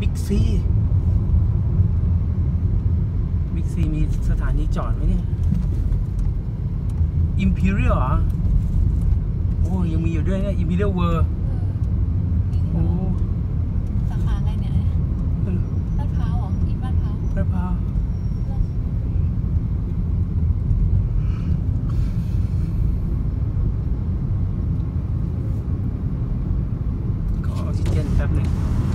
บิ๊กซีมีสถานีจอดไหมเนี่ยอิมพีเรียลเหรอโอ้ยังมีอยู่ด้วยเนี่ยอิมพีเรียลเวอร์โอ้สาขาอะไรเนี่ยลาดพร้าวเหรออีกลาดพร้าวขอออกซิเจนแป๊บหนึ่ง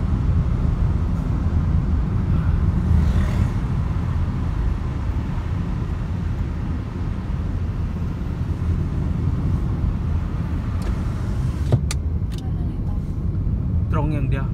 ตรงอย่างเดียว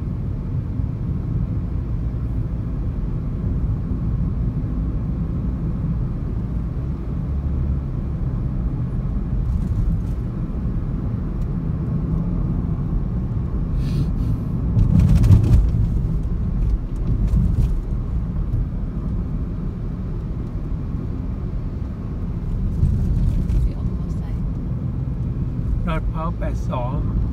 ลาดพร้าว82